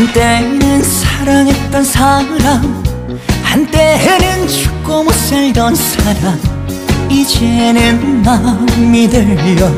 한때는 사랑했던 사람, 한때는 죽고 못 살던 사람, 이제는 마음이 들려